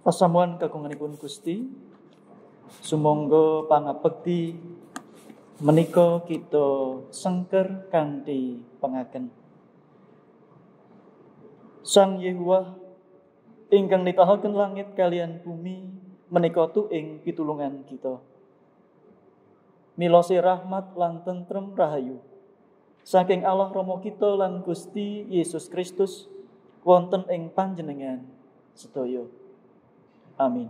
Pasamuan kagunganipun Gusti, sumangga pangabekti menika kita sengker kanthi pengaken. Sang Yehuwa ingkang nitahaken langit kalian bumi menika tuing pitulungan kita. Milose rahmat lan tentrem rahayu saking Allah Rama kita lan Gusti Yesus Kristus wonten ing panjenengan sedaya. Amin.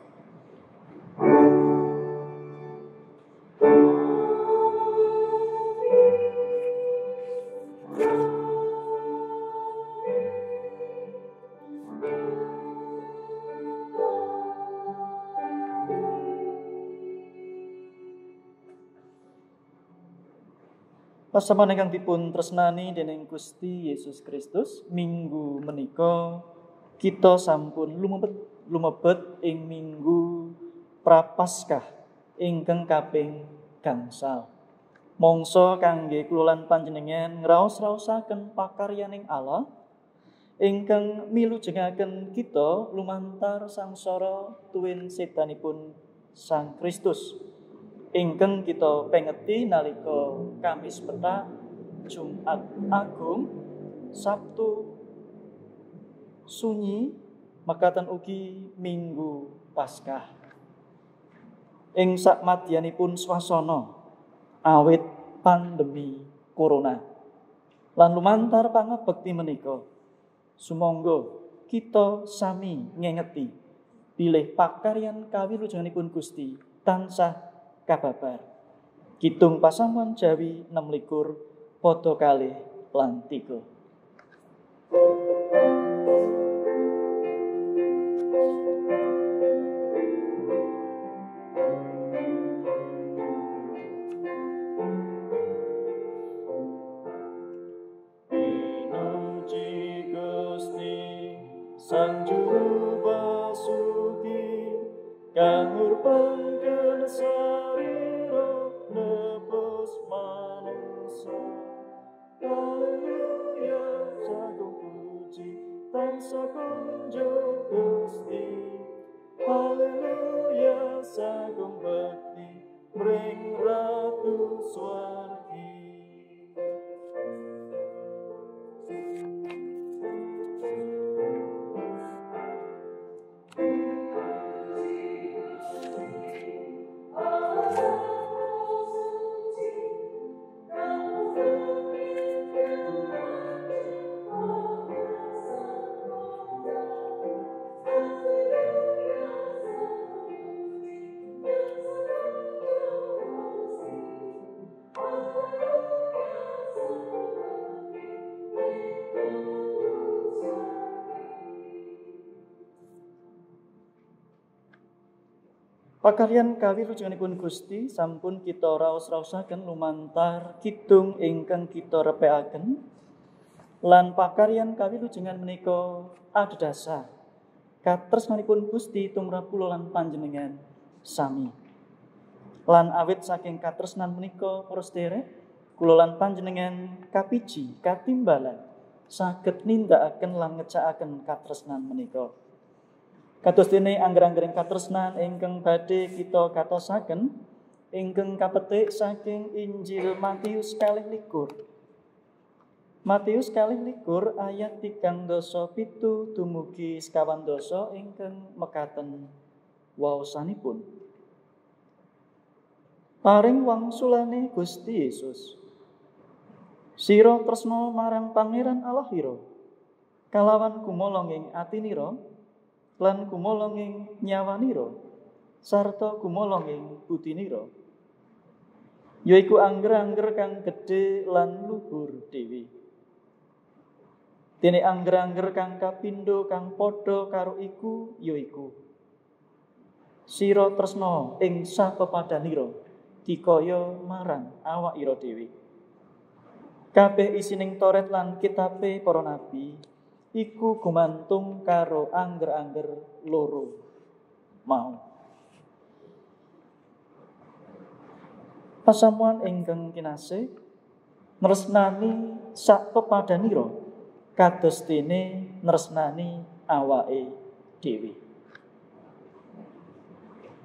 Pasaman ingkang dipun tresnani dening Gusti Yesus Kristus, minggu menika kita sampun lumebet ing minggu Prapaskah ingkang kaping gangsal. Mangsa kangge kula lan panjenengan ngraos-raosaken pakaryaning Allah ingkang milujengaken kita lumantar sangsara tuwin sedanipun Sang Kristus. Ingkang kita pengeti nalika Kamis Pethak, Jumat Agung, Sabtu Sunyi, mekaten ugi Minggu Paskah. Ing sakmadyanipun swasana awit pandemi corona. Lan lumantar pangabekti menika, sumangga kita sami ngengeti bilih pakaryan kawilujenganipun Gusti tansah kababar. Kidung pasamuan Jawi 26 padha kalih lan 3. Pinuji Gusti Sang Juru Basuki kangurpanken sarira nebus manungsa. Haleluya sagung puji tansah kunjuk Gusti. Haleluya sagung bekti mring Ratu Swargi. Pakaryan kawilujenganipun Gusti sampun kita raos-raosaken lumantar kidung ingkang kita repekaken lan pakaryan kawilujengan menika adhedhasar katresnanipun Gusti tumrap kula lan panjenengan sami. Lan awit saking katresnan menika para sedherek, kula lan panjenengan kapiji katimbalan saged nindakaken lan ngecakaken katresnan menika. Kados dene angger-anggering katresnan ingkang badhe kita katosaken ingkang kapetik saking Injil Matius 21. Matius 21 ayat 37 dumugi 50 ingkang mekaten waosanipun. Paring wangsulane Gusti Yesus. Sira tresna marang Pangeran Allahira kalawan kumolong ing atinira lan kumolong ing nyawanira sarta kumolong ing budinira, yaiku angger-angger kang gedhe lan luhur dhewe. Dene angger-angger kang kapindho kang padha karo iku yaiku sira tresna ing sapepadanira dikaya marang awakira dhewe. Kabeh isining Toret lan kitabe para nabi iku gumantung karo angger-angger loro mau. Pasamuan ingkang kinasih, nresnani sak pepadanira kados dene nresnani awake dhewe.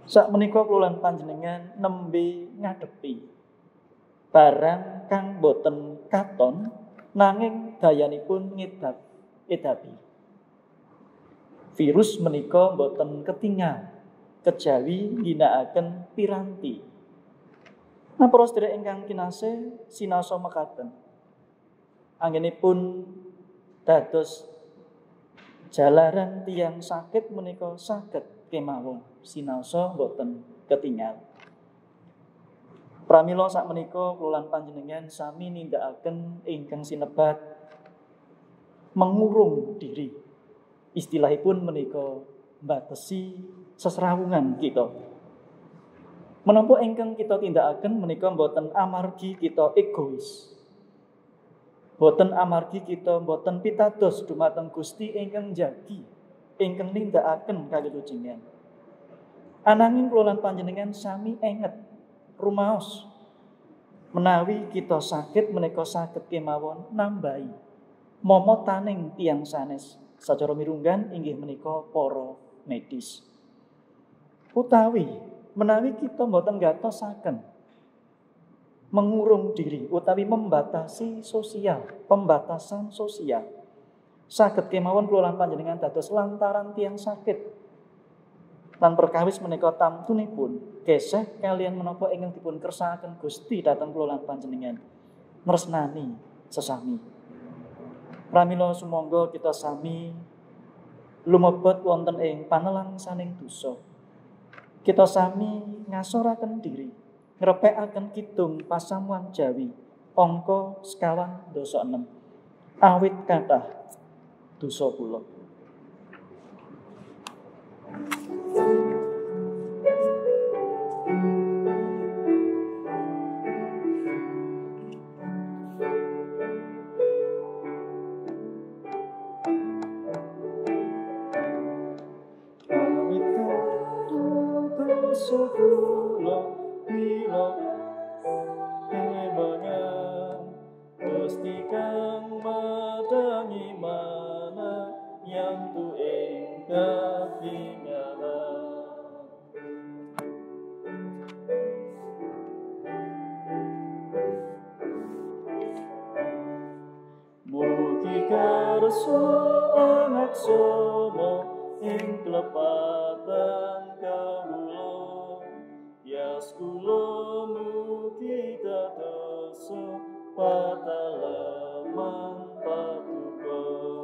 Sakmenika kula lan panjenengan nembe ngadepi barang kang boten katon nanging dayanipun edapi. Virus menika boten ketinggal kejawi ngginakaken piranti. Nah, para sedherek ingkang kinasih sinaosa mekaten. Anggenipun dados jalaran tiyang sakit menika saged kemawon sinaosa boten ketinggal. Pramila sakmenika kula lan panjenengan sami nindakaken ingkang sinebat mengurung diri. Istilahipun menika mbatesi sesrawungan kita. Menapa ingkang kita tindakaken menika boten amargi kita egois. Boten amargi kita boten pitados dumateng Gusti ingkang njagi, ingkang nindakaken kawilujengan. Ananging kula lan panjenengan sami enget rumaos menawi kita sakit menika saged kemawon nambahi momotaning tiyang sanes sacara mirunggan inggih menika para medis. Utawi menawi kita mboten gatosaken mengurung diri utawi membatasi sosial, pembatasan sosial. Saged kemawon kula lan panjenengan dados lantaran tiyang sakit lan perkawis menika tamtunipun geseh kalian menapa ingkang dipun kersakaken Gusti dhateng kula lan panjenengan nresnani sesami. Pramila sumangga kita sami lumebet wonten ing panelangsaning dosa. Kita sami ngasoraken diri, ngrepekaken kidung pasamuan Jawi angka 56. Awit kathah dosa kula. Kula mila kemangan Gusti kang madangi mana yang tu ing katingalan. Mugi karso angaksama ing klepatan kawula. Yas kula mugi dadosa patalaman patuko.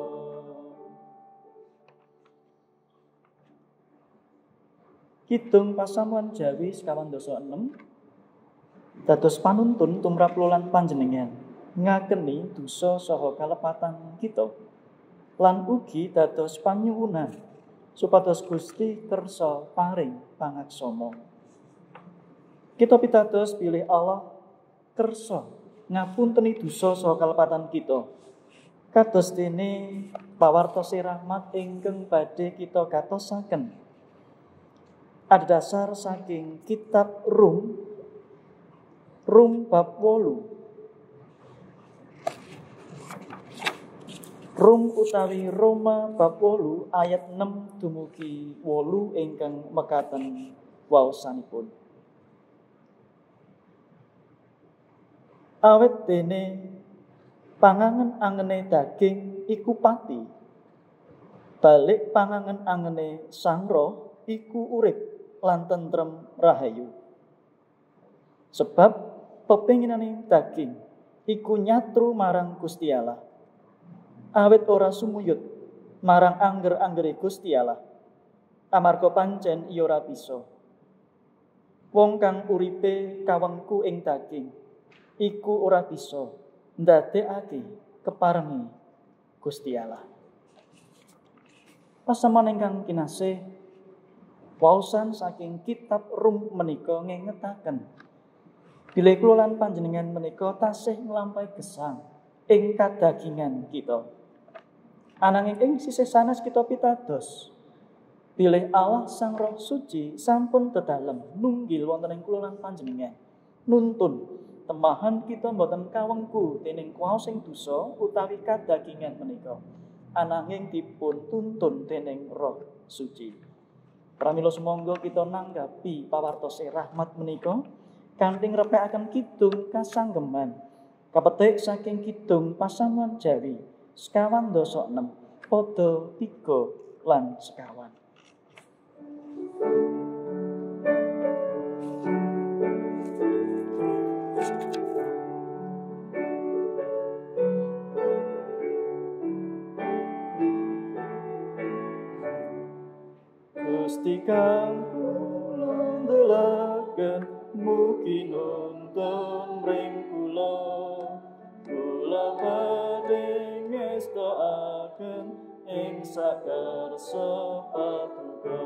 Kidung pasamuan Jawi 56 dados panuntun tumrap kula lan panjenengan ngakeni dosa saha kalepatan kita lan ugi dados panyuwunan supados Gusti kersa paring pangaksama. Kita pitados pilih Allah kersa ngapunteni dosa saha kalepatan kita. Kados dene pawartosi rahmat ingkang badhe kita gatosaken. Adhedhasar saking kitab Rum bab 8. Rum utawi Roma bab 8 ayat 6 dumugi 8 ingkang mekaten waosanipun. Awet dene pangangen angene daging iku pati, balik pangangen angene sang roh iku urip lan tentrem rahayu. Sebab pepinginane daging iku nyatru marang Gusti Allah, awet ora sumuyut marang angger-anggere Gusti Allah, amarga pancen iya ora bisa. Wong kang uripe kawengku ing daging iku ora bisa ndadekake keparengi Gusti Allah. Pasaman ingkang kinasih, waosan saking kitab Rum menika ngengetaken bilih kula lan panjenengan menika tasih nglampahi gesang ing kadagingan kita. Ananging ing sisih sanes kita pitados bilih Allah Sang Roh Suci sampun dedalem nunggil wonten ing kula lan panjenengan nuntun temahan kita mboten kawengku dening kuwaos sing dosa utawi kadagingan menika, ananging dipun tuntun dening Roh Suci. Pramila sumangga kita nanggapi pawartose rahmat menika kanthi ngrepekaken kidung kasanggeman kapetik saking kidung pasamuan Jawi sekawan dasa 6 pada 3 lan sekawan. Gusti kang kula ndelaken mugi nuntun mring kula badhe ngestoaken ing sakarsa patuko.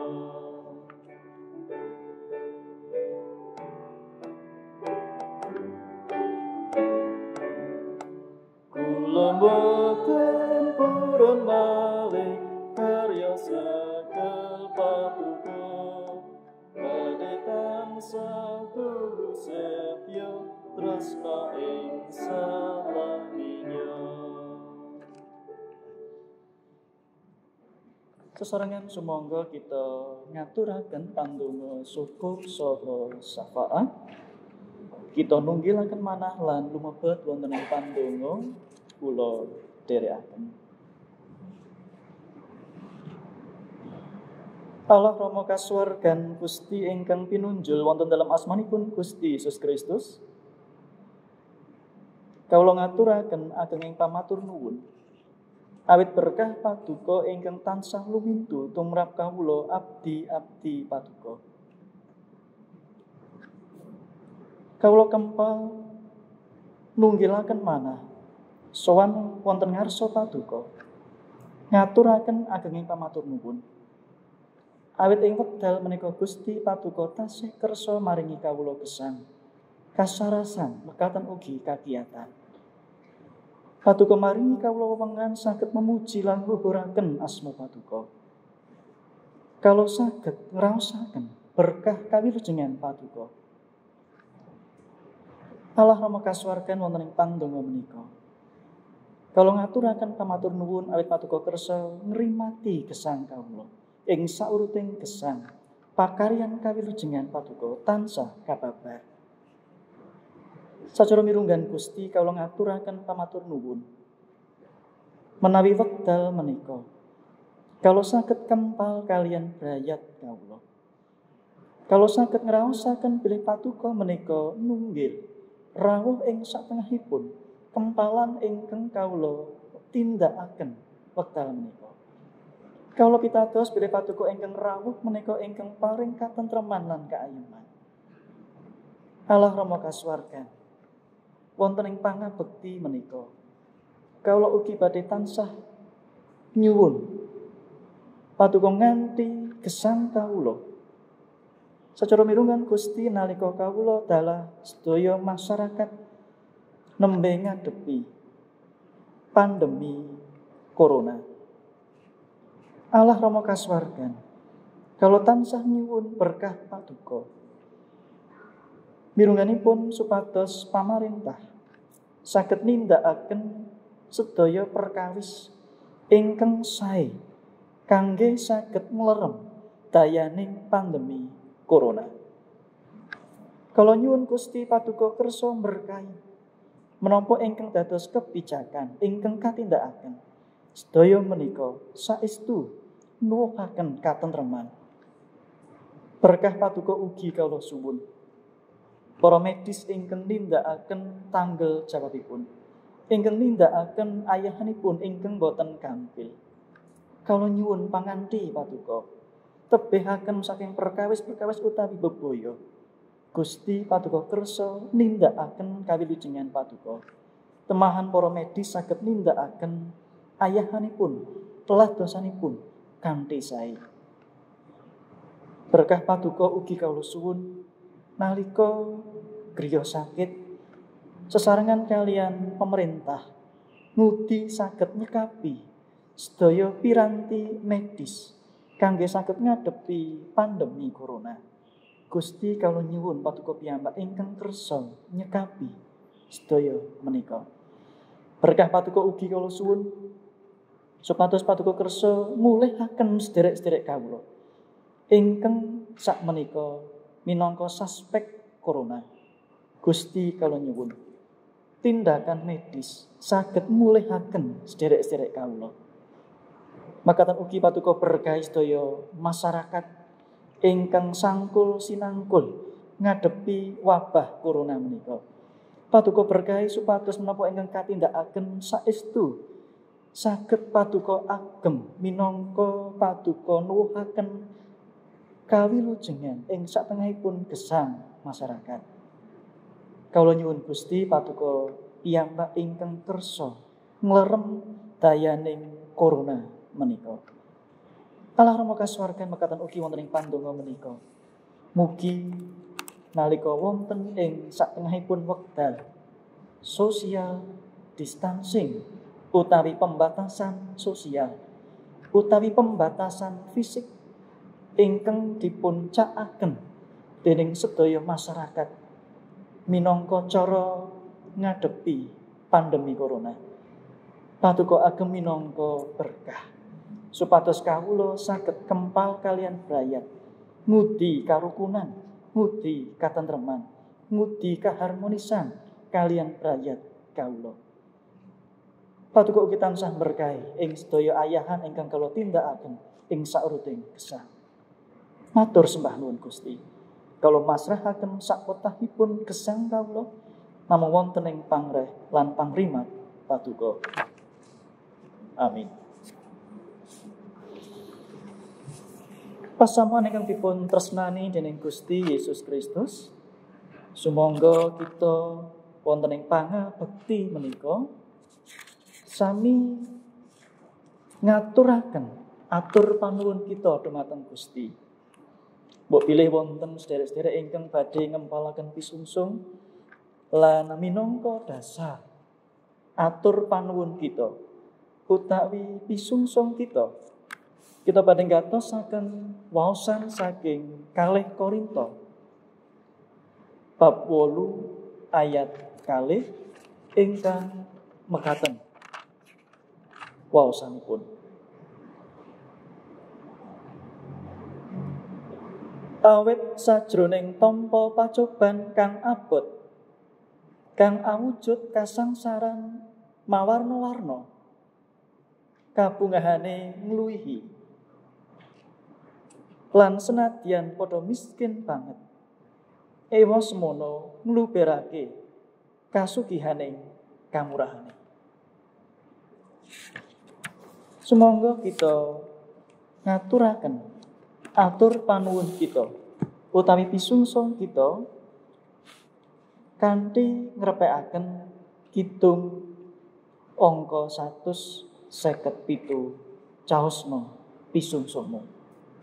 Kula boten purun malih karya sakel patuko badhe tansah tulus setya tresna ing salaminya. Sesarengan sumangga kita ngaturaken pandonga syukur saha syafaat. Kita nunggilaken manah lan lumebet wonten ing pandonga kula dherekaken. Allah Rama kasuwargan Gusti ingkang pinunjul wonten dalam asmanipun Gusti Yesus Kristus. Kawula ngaturaken ageng ing pamatur nuwun awit berkah paduka ingkang tansah lumintu tumrap kawula abdi-abdi paduka. Kawula kempal nunggilaken manah sowan wonten ngarsa paduka ngaturaken agenging pamatur nuwun awit ing wekdal menika Gusti paduka tasih kersa maringi kawula gesang kasarasan mekaten ugi kakiyatan. Paduka maringi kawula wewengan saged memuji lan ngluhuraken asma paduka. Kalau saged ngraosaken berkah kawilujengan paduka. Allah Rama kasuwargan wonten ing pandonga menika. Kalau ngaturaken pamatur nuwun awit paduka kersa ngrimati gesang kawula ing sauruting gesang pakaryan kawilujengan paduka tansah kababar. Sacara mirunggan Gusti kawula ngaturaken pamatur nuwun menawi wekdal menika kalau saged kempal kalian brayat kawula. Kalau saged ngraosaken bilih paduka menika nunggil rawuh ing satengahipun kempalan ingkang kawula tindakaken wekdal menika. Kawula pitados bilih paduka ingkang rawuh menika ingkang paring katentreman lan kaayuman. Allah Rama kasuwargan wonten ing pangabekti menika kawula ugi badhe tansah nyuwun paduka nganti gesang kawula. Sacara mirungan Gusti nalika kawula dalah sedaya masyarakat nembe ngadepi pandemi corona. Allah Rama kasuwargan kalau tansah nyuwun berkah paduka. Mirunganipun supados pamarentah saged nindakaken sedaya perkawis ingkang sae kangge saged nglerem dayaning pandemi corona. Kalau nyuwun Gusti paduka kersa berkahi menapa ingkang dados kebijakan ingkang katindakaken sedaya menika saestu nuwuhaken katentreman. Berkah paduka ugi kawula suwun para medis ingkang nindakaken tanggel jawabipun, ingkang nindakaken ayahanipun ingkang boten gampil. Kawula nyuwun panganthi paduka tebihaken saking perkawis-perkawis utawi bebaya. Gusti paduka kersa nindakaken kawilujengan paduka. Temahan para medis saged nindakaken ayahanipun, telah dosanipun kanthi sae. Berkah paduka ugi kawula suwun nalika griya sakit sesarengan kalian pemerintah ngudi saged nyekapi sedaya piranti medis kangge saged ngadepi pandemi corona. Gusti kawula nyuwun paduka piyambak ingkang kersa nyekapi sedaya menika. Berkah paduka ugi kawula suwun supados paduka kersa mulihaken sederek-sederek kawula. ingkang sakmenika minangka suspek corona. Gusti kula nyuwun tindakan medis saged mulihaken sederek-sederek kawula. Makaten ugi paduka berkahi sedaya masyarakat ingkang sangkul sinangkul ngadepi wabah corona menika. Paduka berkahi supados menapa ingkang katindakaken saestu saged paduka agem minangka paduka nuwuhaken kawilujengan ing satengahipun gesang masyarakat. Kawula nyuwun Gusti paduka piyambak ingkang kersa nglerem dayaning corona menika. Allah Rama kasuwargan mekaten ugi wonten ing pandonga menika. Mugi nalika wonten ing satengahipun wekdal social distancing utawi pembatasan sosial utawi pembatasan fisik ingkang dipun cakaken dening sedaya masyarakat minangka cara ngadepi pandemi corona. Paduka agem minangka berkah supados kawula saged kempal kalian brayat ngudi karukunan, ngudi katentreman, ngudi kaharmonisan kalian brayat kawula. Paduka ugi tansah berkahi ing sedaya ayahan ingkang kawula tindakaken ing sauruting gesang. Matur sembah nuwun Gusti. Kawula masrahaken sakwetahipun gesang kawula namung wonten ing pangreh lan pangrimat paduka. Amin. Pasamuan ingkang dipun tresnani dening Gusti Yesus Kristus, sumangga kita wonten ing pangabekti menika sami ngaturaken atur panuwun kita dumateng Gusti. Mbok pilih wonten sederek-sederek ingkang badhe ngempalaken pisungsung lan minangka dasar atur panuwun kita utawi pisungsung kita badhe ngatosaken waosan saking 2 Korinto bab 8 ayat 2 ingkang mekaten waosanipun. Awit sajroning tampa pacoban kang abot kang awujud kasangsaran mawarna-warna kabungahane ngluwihi lan senadyan padha miskin banget ewa semono ngluberake kasugihaning kamurahane. Sumangga kita ngaturaken atur panuwun kita utawi pisungsung kita kanthi ngrepekaken kidung angka 157 caosna pisungsungmu.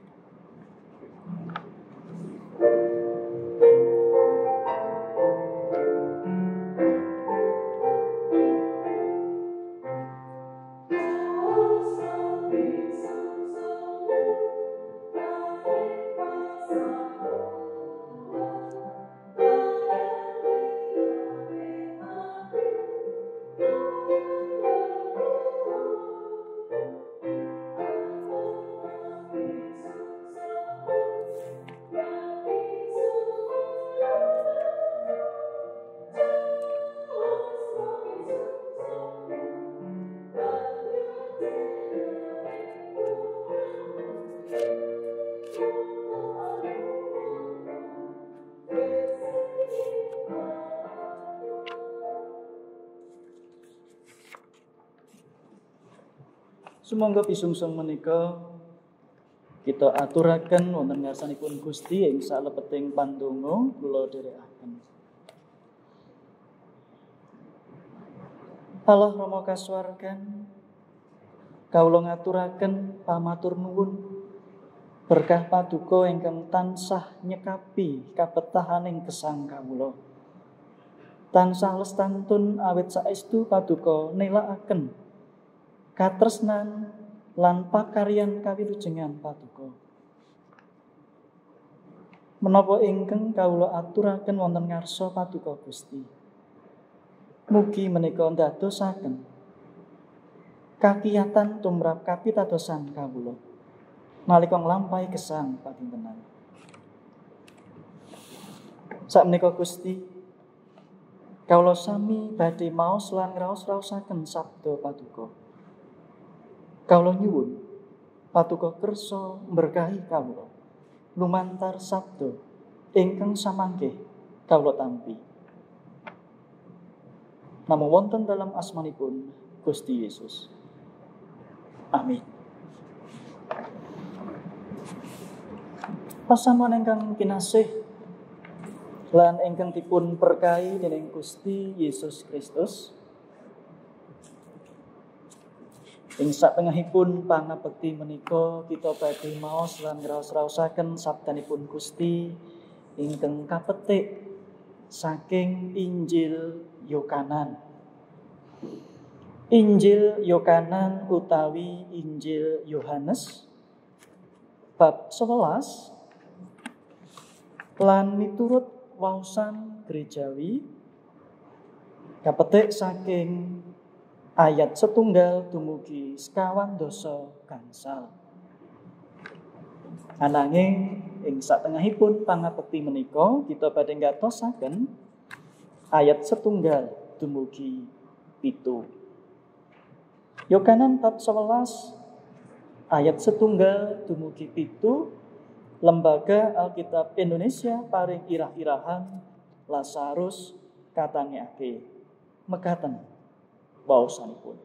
Sumangga pisungsung menika kita aturaken wonten ngarsanipun Gusti ing salebeting pandonga kula dherekaken. Allah Rama kasuwargan kawula ngaturaken pamatur nuwun berkah paduka ingkang tansah nyekapi kabetahaning gesang kawula. Tansah lestantun awit saestu paduka nelakaken katresnan lan pakaryan kawilujengan paduka. Menapa ingkang kawula aturaken wonten ngarsa paduka Gusti. Mugi menika ndadosaken kakiyatan tumrap kapitadosan kawula. nalika nglampahi gesang padintenan. Sakmenika Gusti, kawula sami badhe maos lan ngraos-raosaken sabda Paduka. Kawula nyuwun Paduka kersa berkahi kawula lumantar sabda ingkang samangke kawula tampi. Namung wonten dalam asmanipun Gusti Yesus. Amin. Pasamuan ingkang kinasih lan ingkang dipun berkahi dening Gusti Yesus Kristus. Ing satengahipun pangabekti menika kita badhe maos lan ngraos-raosaken sabdanipun Gusti ingkang kapetik saking Injil Yohanes. Injil Yohanes utawi Injil Yohanes bab 11 lan miturut waosan gerejawi kapetik saking ayat 1 dumugi 50 gangsal. Ananging ing satengahipun pangabekti menika kita badhe ngatosaken ayat 1 dumugi 7. Yohanes bab 11 ayat 1 dumugi 7. Lembaga Alkitab Indonesia paring irah-irahan Lazarus katangake mekaten waosanipun.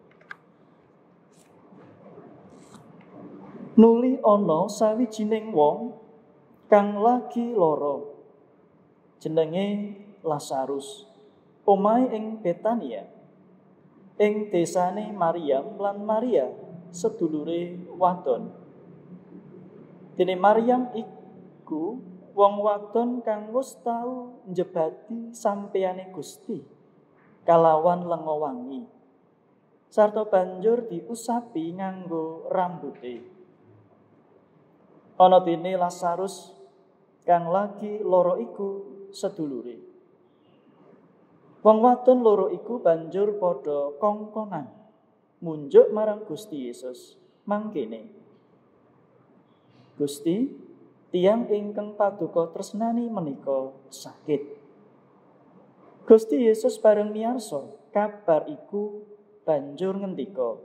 Nuli ana sawijining wong kang lagi lara, jenenge Lazarus, omahe ing Betania, ing desane Maryam lan Maria sedulure wadon. Dene Maryam iku wong wadon kang wis tau njebati sampeyane Gusti kalawan lenga wangi, sarta banjur diusapi nganggo rambute. Ana dene Lazarus kang lagi lara iku sedulure. Wong wadon loro iku banjur padha kongkonan munjuk marang Gusti Yesus mangkene, Gusti, tiyang ingkang Paduka tresnani menika sakit. Gusti Yesus bareng miyarsa kabar iku banjur ngendika,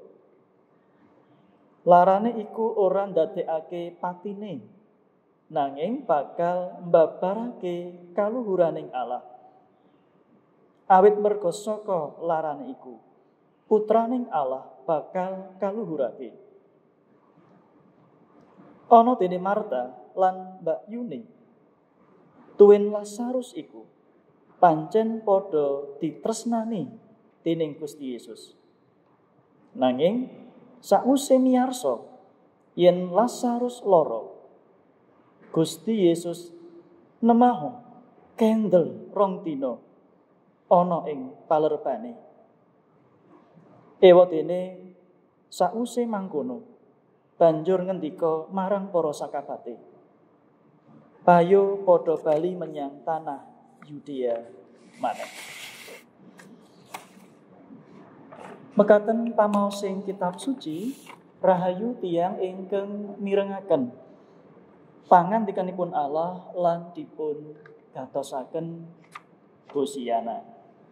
larane iku ora ndadekake patine, nanging bakal mbabarake kaluhuraning Allah. Awit merga saka larane iku, putraning Allah bakal kaluhurake. Ana dene Marta lan Mbak Yuni, tuwin Lazarus iku pancen padha ditresnani dening Gusti Yesus. Nanging sakwise miyarsa yen Lazarus lara, Gusti Yesus nemaho kendel 2 dina ana ing palerebane. Ewadene sakwise mangkono banjur ngendika marang para sakabate, payo padha bali menyang tanah Yudea maneh. Mekaten pamaosing kitab suci, rahayu tiyang ingkang mirengaken pangandikanipun Allah lan dipun gatosaken Hosiana.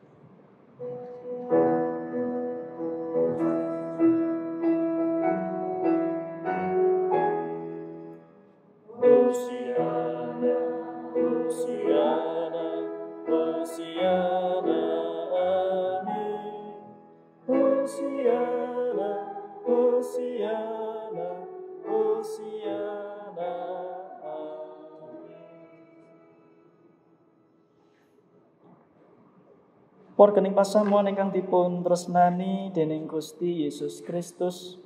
Hosiana, Hosiana, Hosiana, amin. Hosiana, Hosiana, Hosiana, amin. Por kening pasamuan ingkang dipun tresnani dening Gusti Yesus Kristus,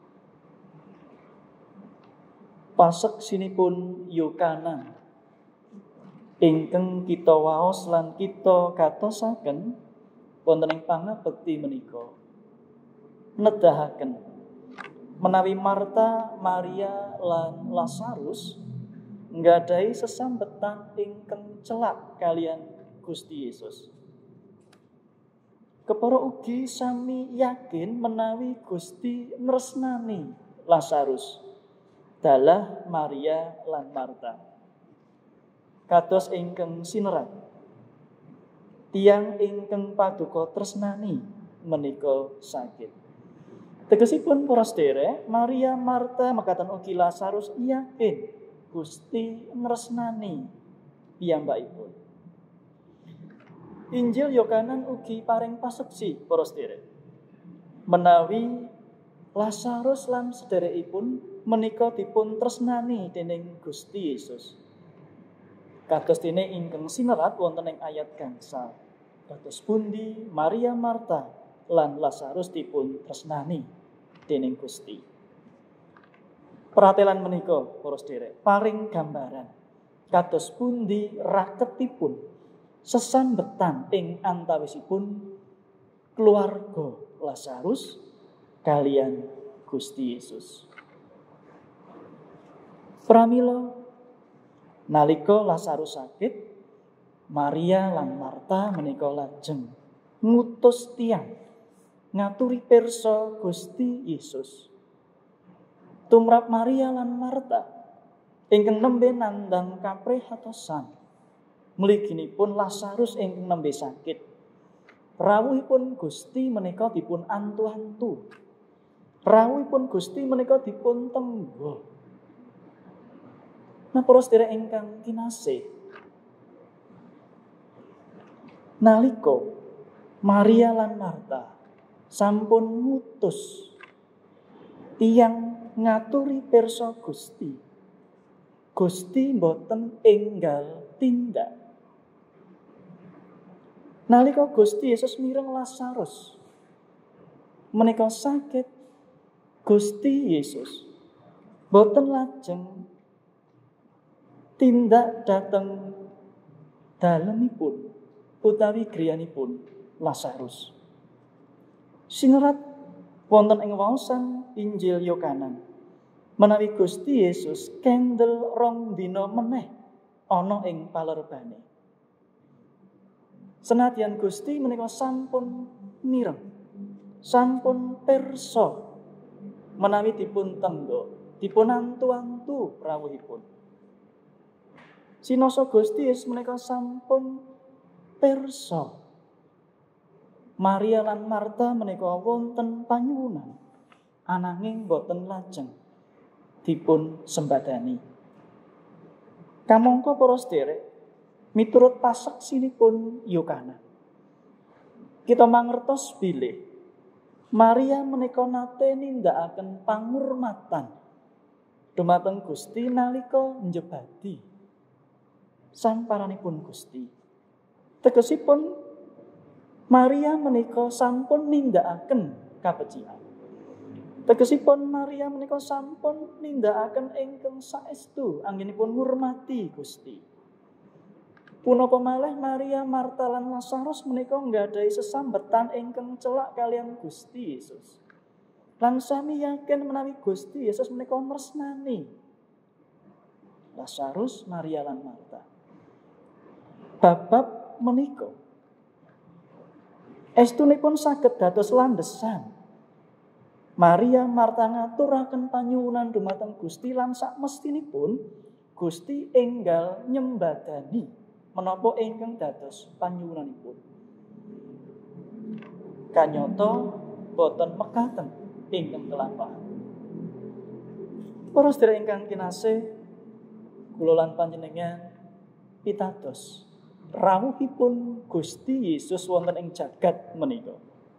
paseksinipun Yohanes ingkang kita waos lan kita gatosaken wonten ing pangabekti menika nedahaken menawi Marta, Maria lan Lazarus nggadahi sesambetan ingkang celak kalian Gusti Yesus. Kepara ugi sami yakin menawi Gusti nresnani Lazarus dalah Maria lan Marta. Kados ingkang sinerat, tiyang ingkang paduka tresnani menika sakit. Tegesipun para sedherek, Maria Marta mekaten ugi Lazarus yakin Gusti nresnani piyambakipun. Injil Yohanes ugi paring paseksi para sedherek menawi Lazarus lan sedherekipun menika dipun tresnani dening Gusti Yesus. Kados dene ingkang sinerat wonten ing ayat gangsal. Kados pundi Maria Marta lan Lazarus dipun tresnani dening Gusti. Pratelan menika para sedherek paring gambaran kados pundi raketipun sesambetan ing antawisipun keluarga Lazarus kaliyan Gusti Yesus. Pramila nalika Lazarus sakit, Maria lan Marta menika lajeng ngutus tiyang ngaturi pirsa Gusti Yesus. Tumrap Maria lan Marta ingkang nembe nandhang kaprihatosan mliginipun Lazarus ingkang nembe sakit. Rawuhipun Gusti menika dipun antu-antu. Rawuhipun Gusti menika dipun tenggo. Nah, para sedherek ingkang kinasih, nalika Maria lan Marta sampun ngutus tiyang ngaturi pirsa Gusti, Gusti boten enggal tindak. Nalika Gusti Yesus mireng Lazarus menika sakit, Gusti Yesus boten lajeng tindak dhateng dalemipun utawi griyanipun Lazarus. Sinerat wonten ing waosan Injil Yohanes menawi Gusti Yesus kendel 2 dina meneh ana ing palerebane. Senadyan Gusti menika sampun mireng, sampun pirsa menawi dipun tenggo, dipun antu-antu rawuhipun. Sinasa Gusti Yesus menika sampun pirsa Maria lan Marta menika wonten panyuwunan ananging boten lajeng dipun sembadani. Kamangka para sedherek miturut pasaksinipun Yohanes kita mangertos bilih Maria menika nate nindakaken pangurmatan dumateng Gusti nalika njebadi samparanipun Gusti. Tegesipun Maria menika sampun nindakaken kabecikan. Tegesipun Maria menika sampun nindakaken ingkang saestu anggenipun ngurmati Gusti. Punapa malih Maria, Marta lan Lazarus menika nggadahi sesambetan ingkang celak kaliyan Gusti Yesus. Lan sami yakin menawi Gusti Yesus menika nresnani Lazarus, Maria lan Marta. Bab menika estunipun saged dados landhesan Maria Marta ngaturaken panyuwunan dumateng Gusti lan sakmestinipun Gusti enggal nyembadani menapa ingkang dados panyuwunanipun. Kanyata boten mekaten ingkang kelampahan. Para sedherek ingkang kinasih, kula lan panjenengan pitados rawuhipun Gusti Yesus wonten ing jagat menika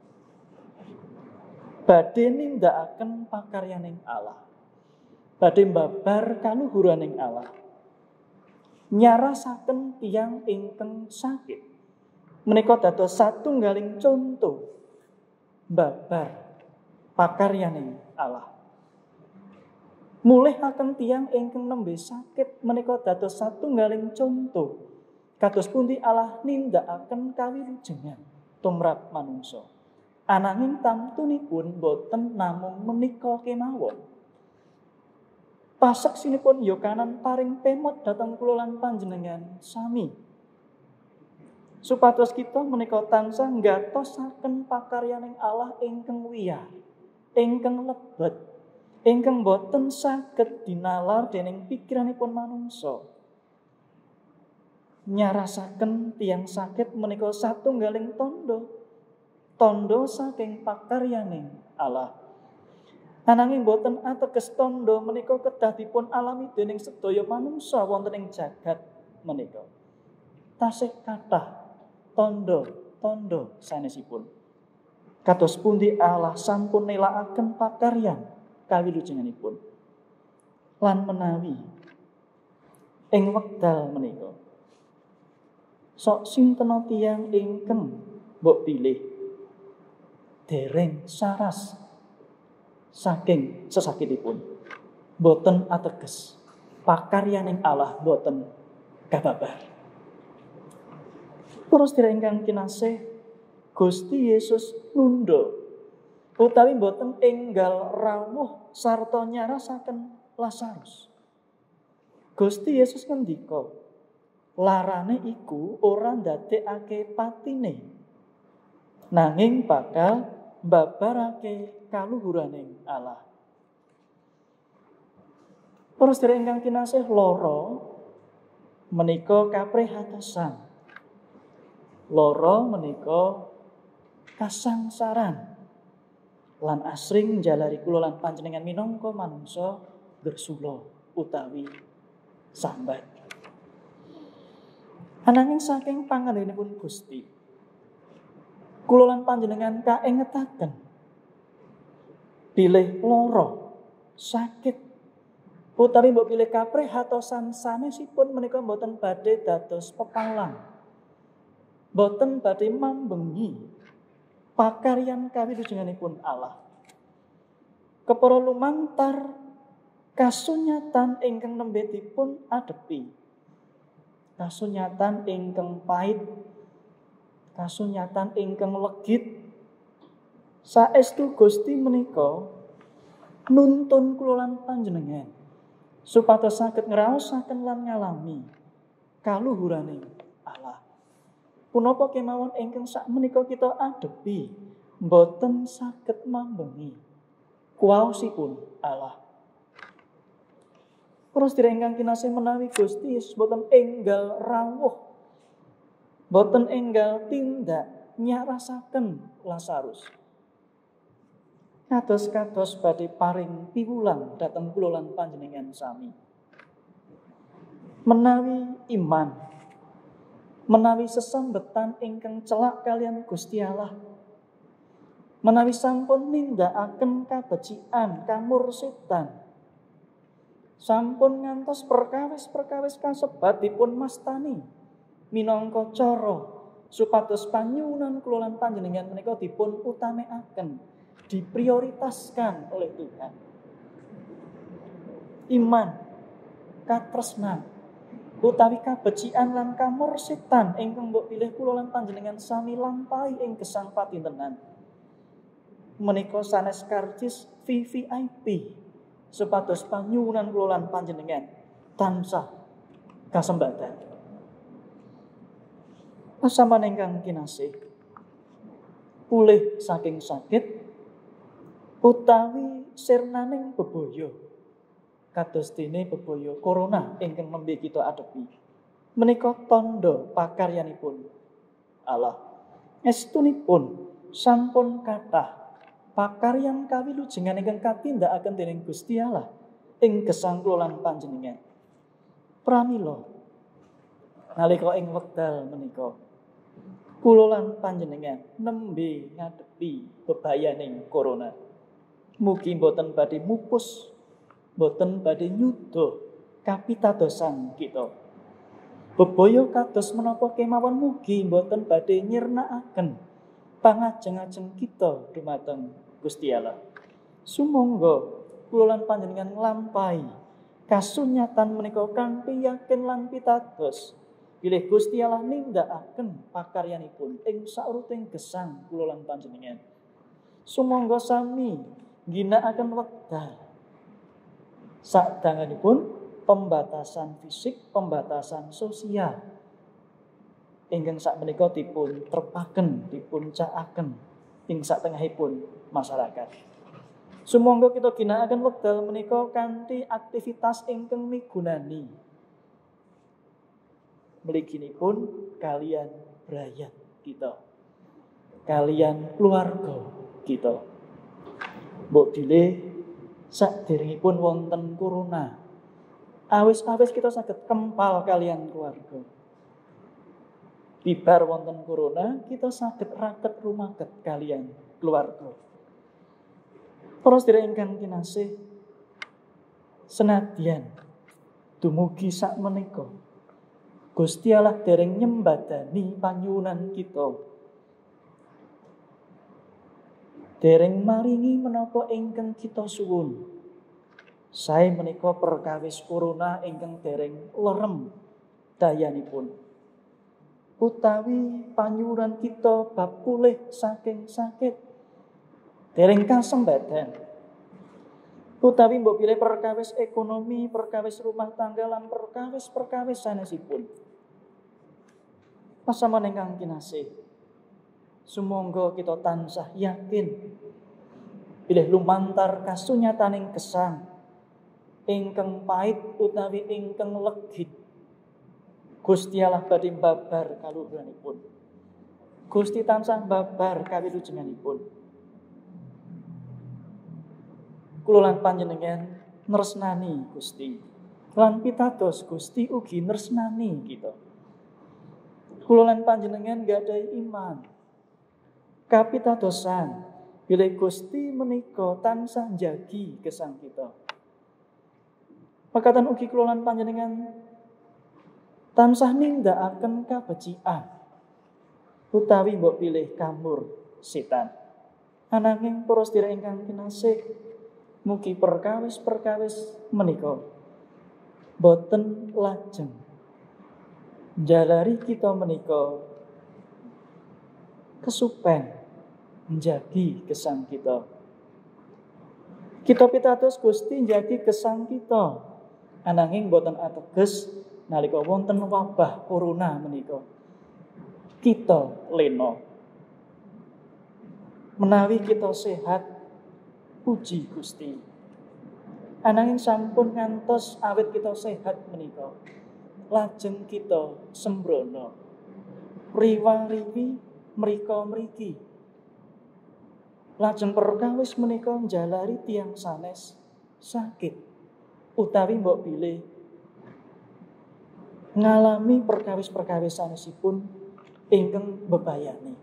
badhe nindakaken pakaryaning Allah, badhe mbabar kaluhuraning Allah, nyarasaken tiyang ingkang sakit menika dados satunggaling conto mbabar pakaryaning Allah. Mulihaken tiyang ingkang nembe sakit menika dados satunggaling conto kados pundi Allah nindakaken kawilujengan tumrap manungsa. Ananging tamtunipun boten namung menika kemawon. Pasaksinipun Yohanes paring pemot dhateng kula lan panjenengan sami. Supados kita menika tansah nggatosaken pakaryaning Allah ingkang wiyar, ingkang lebet, ingkang boten saged dinalar dening pikiranipun manungsa. Nyarasaken tiyang sakit menika satunggaling tondo saking pakaryaning Allah. Ananging boten ateges tondo menika kedah dipun alami dening sedaya manungsa wonten ing jagat menika. Tasih kathah tondo sanesipun. Kados pundi Allah sampun nelakaken pakaryan kawilujenganipun. Lan menawi ing wekdal menika sok sinten tiyang ingkang mbok pilih dereng saras saking sesakitipun, boten ateges pakaryaning Allah boten kababar. Para sedherek ingkang kinasih, Gusti Yesus nundha utawi boten enggal rawuh sarta nyarasaken Lazarus. Gusti Yesus ngendika, larane iku ora ndadekake patine, nanging bakal mbabarake kaluhuraning Allah. Para sedherek ingkang kinasih, lara menika kaprihatosan. Lara menika kasangsaran. Lan asring njalari kula lan panjenengan minangka manungsa bersula utawi sambat. Ananging saking pangandhenipun Gusti, kula lan panjenengan kaengetaken bilih lara, sakit utawi mbok bilih kaprihatosan sanesipun menika mboten badhe dados pepalang, mboten badhe mambengi pakaryan kawilujenganipun Allah. Kepara lumantar kasunyatan ingkang nembe dipun adepi, kasunyatan ingkang pahit, kasunyatan ingkang legit, saestu Gusti menika nuntun kula lan panjenengan supados saged ngraosaken lan ngalami kaluhuraning Allah. Punapa kemawon ingkang sakmenika kita adepi boten saged mambengi kuwaosipun Allah. Para sedherek ingkang kinasih, menawi Gusti Yesus boten enggal rawuh, boten enggal tindak nyarasaken Lazarus, kados badhe paring piwulang dhateng kula lan panjenengan sami. Menawi iman, menawi sesambetan ingkang celak kalian Gusti Allah, menawi sampun nindakaken kabecikan, kamursidan, sampun ngantos perkawis-perkawis kasebat dipun mastani minangka cara supados panyuwunan kula lan panjenengan menika dipun utamekaken, diprioritaskan oleh Tuhan. Iman, katresnan, utawi kabecikan lan kamursidan ingkang mbok pilih kula lan panjenengan sami lampahi ing gesang patintenan menika sanes karcis VVIP supados panyuwunan kula lan panjenengan tansah kasembadan. Pasaman ingkang kinasih, pulih saking sakit utawi sirnaning bebaya kados dene bebaya corona ingkang nembe kita adepi menika tandha pakaryanipun Allah. Estunipun sampun kathah pakaryan kawilujengan ingkang katindakaken dening Gusti Allah ing gesang kula lan panjenengan. Pramila nalika ing wekdal menika kula lan panjenengan nembe ngadepi bebayaning corona. Mugi boten badhe mupus, boten badhe nyuda kapitadosan kita. Bebaya kados menapa kemawon mugi boten badhe nyirnakaken pangajeng-ajeng kita dumateng Gusti Allah. Sumangga kula lan panjenengan nglampahi kasunyatan menika kanthi yakin lan pitados bilih Gusti Allah nindakaken pakaryanipun ing sauruting gesang kula lan panjenengan. Sumangga sami ginakaken wekdal sadangunipun pembatasan fisik, pembatasan sosial ingkang sakmenika dipun trepaken, dipun cakaken ing satengahipun masyarakat. Sumangga kita ginakaken wekdal menika kanthi aktivitas ingkang migunani. Mliginipun kalian brayat kita. Kalian keluarga kita. Mbok bilih saderengipun wonten corona. Awis-awis kita saged kempal kalian keluarga. Bibar wonten corona, kita saged raket rumaket kalian keluarga. Para sedherek ingkang kinasih, senadyan dumugi sakmenika Gusti Allah dereng nyembadani panyuwunan kita. Dereng maringi menapa ingkang kita suwun. Sae menika perkawis corona ingkang dereng lerem dayanipun. Utawi panyuwunan kita bab pulih saking sakit dereng kasembadan. Utawi mbok bilih perkawis ekonomi, perkawis rumah tangga lan perkawis sanesipun. Pasaman ingkang kinasih, sumangga kita tansah yakin bilih lumantar kasunyataning gesang ingkang pait utawi ingkang legit, Gusti Allah badhe mbabar kaluhuranipun. Gusti tansah mbabar kawilujenganipun. Kula lan panjenengan nresnani Gusti. Lan pitados Gusti ugi nresnani kita. Kula lan panjenengan gadahi iman kapitadosan bilih Gusti menika tansah njagi gesang kita. Makaten ugi kula lan panjenengan tansah nindakaken kabecikan utawi mbok pilih kamur setan. Ananging para sedherek ingkang kinasih, mugi perkawis-perkawis menika boten lajeng njalari kita menika kesupen njagi gesang kita. Kita pitados Gusti njagi gesang kita. Ananging boten ateges nalika wonten wabah corona menika kita lena. Menawi kita sehat, puji Gusti. Ananging sampun ngantos awit kita sehat menika, lajeng kita sembrono, riwa-riwi mrika-mriki. Lajeng perkawis menika njalari tiyang sanes sakit, utawi mbok bilih ngalami perkawis-perkawis sanesipun ingkang bebayani.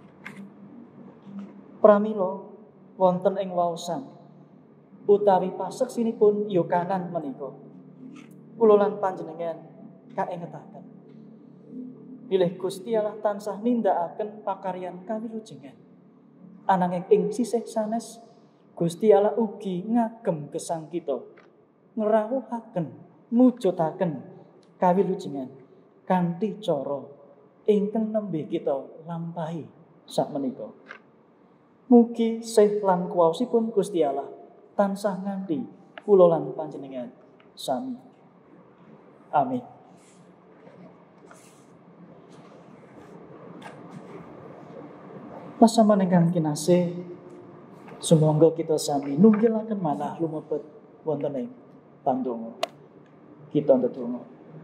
Pramila wonten ing waosan utawi paseksinipun Yohanan menika kula lan panjenengan kaengetaken bilih Gusti Allah tansah nindakaken pakaryan kawilujengan. Ananging ing sisih sanes Gusti Allah ugi ngagem gesang kita, ngrawuhaken, mujudaken kawilujengan kanthi cara ingkang nembe kita lampahi sakmenika. Mugi sih lan kuwaosipun Gusti Allah tansah nganti kula lan panjenengan sami. Amin. Pasaman ingkang kinasih, sumangga kita sami nunggilaken manah lumebet wonten ing pandonga. Kita ndedonga.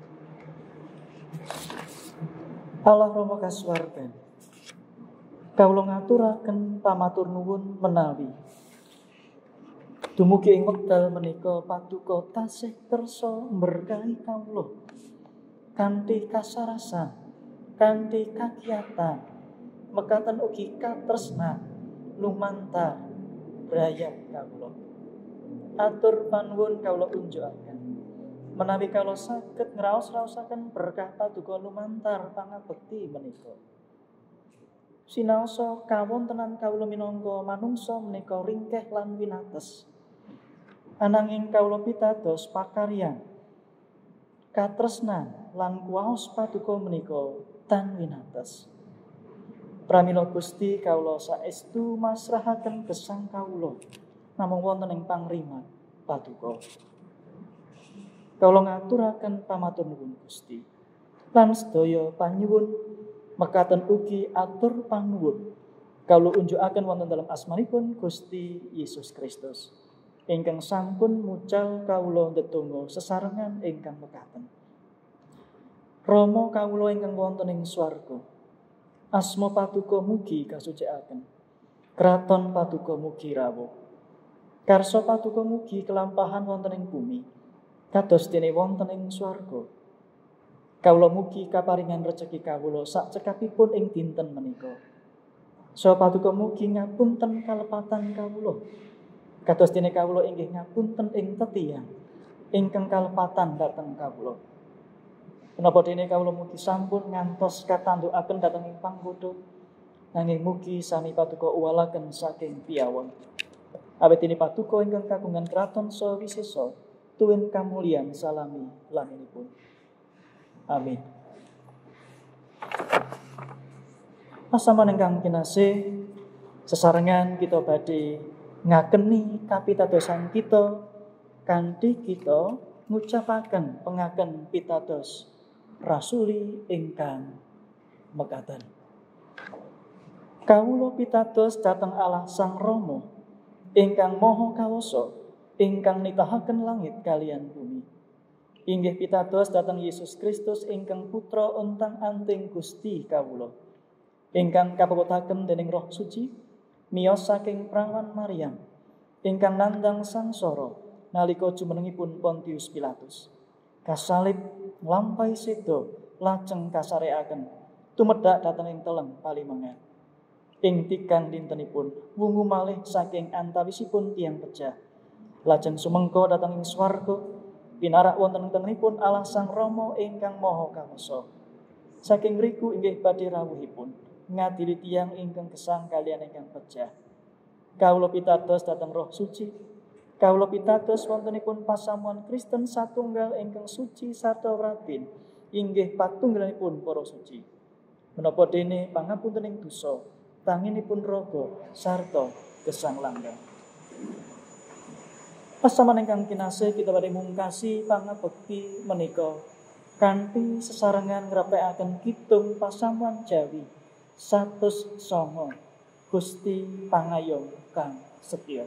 Allah Rama kasuwargan, kawula ngaturaken pamatur nuwun menawi dumugi ing wekdal menika paduka tasih kersa mberkahi kawula kanthi kasarasan, kanthi kagiyatan, mekaten ugi katresnan lumantar brayat kawula. Atur panuwun kawula unjukaken menawi kawula saged ngraos-raosaken berkah paduka lumantar pangabekti menika. Sinaosa kawontenan kawula minangka manungsa menika ringkeh lan winates. Ananging kawula pitados pakaryan, katresnan lan kuwaos paduka menika tan winates. Pramila Gusti kawula saestu masrahaken gesang kawula namung wonten ing pangrimat paduka. Kawula ngaturaken pamatur nuwun Gusti. Lan sedaya panyuwun mekaten ugi atur panuwun Kawula unjukaken wonten dalam asmanipun Gusti Yesus Kristus ingkang sampun mucal kawula ndedonga sesarengan ingkang mekaten. Rama kawula ingkang wonten ing swarga, asma Patuko mugi kasucikaken. Kraton Patuko mugi rawuh. Karsa Patuko mugi kelampahan wonten ing bumi, kados dene wonten ing swarga. Kawula mugi kaparingan rejeki kawula sak cekapipun ing dinten menika. Saha Patuko mugi ngapunten kalepatan kawula, kados dene kawula inggih ngapunten ing tetiang ingkang kalepatan dhateng kawula. Menapa dene kawula mugi sampun ngantos katandukaken dhateng ing panggoda, nanging mugi sami Patuko uwalaken saking piyawon. Awit dene Patuko ingkang kagungan kraton saha wisesa tuwin kamulyan salami laminipun. Amin. Pasaman ingkang kinasih, sesarengan kita badhe ngakeni kapitadosan kita kanthi kita ngucapaken pengaken pitados rasuli ingkang mekaten. Kawula pitados dhateng Allah Sang Rama ingkang Maha Kawasa, ingkang nitahaken langit kaliyan bumi. Inggih pitados dhateng Yesus Kristus ingkang putra ontang-anting Gusti kawula, ingkang kapepetaken dening Roh Suci miyos saking prawan Maryam, ingkang nandhang sangsara nalika jumenengipun Pontius Pilatus. Kasalib nglampahi seda lajeng kasarekaken tumedhak dhateng ing teleng palimengan. Ing tigang dintenipun wungu malih saking antawisipun tiyang pejah. Lajeng sumengko dhateng ing swarga pinarak wonten ing tengenipun Allah Sang Rama ingkang Maha Kawasa. Saking mriku inggih badhe rawuhipun ngadili tiyang ingkang gesang kaliyan ingkang pejah. Kawula pitados dhateng Roh Suci. Kawula pitados wontenipun pasamuan Kristen satunggal ingkang suci sarta wratin, inggih patunggalanipun para suci. Menapa dene pangapuntening dosa, tanginipun raga sarta gesang langgang. Pasaman ingkang kinasih, kita badhe mungkasi pangabekti menika kanthi sesarengan ngrapekaken kidung pasamuan Jawi 109 Gusti Pangayom kang setya.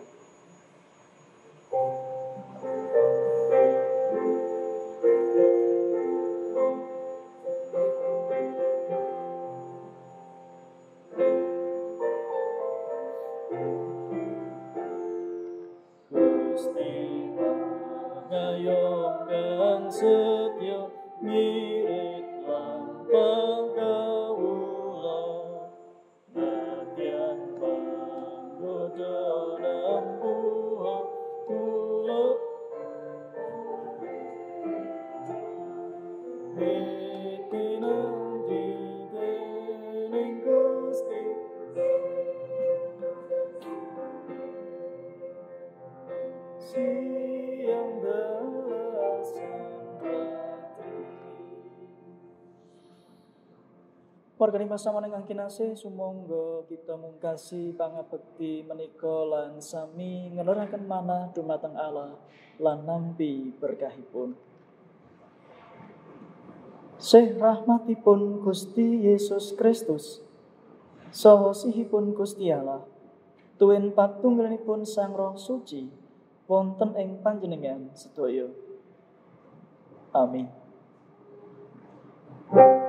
Gusti Pangayom kang setya ngirit lampah kawula, nadyan panggoda nampuha kula tinampi dening Gusti. Siang belasan ratri. Wargani pasaman ingkang kinasih, sumangga kita mungkasi pangabekti menika lan sami ngeluraken manah dumateng Allah lan nampi berkahipun. Sih rahmatipun Gusti Yesus Kristus saha sihipun Gusti Allah tuwin patunggalanipun Sang Roh Suci wonten ing panjenengan sedaya. Amin.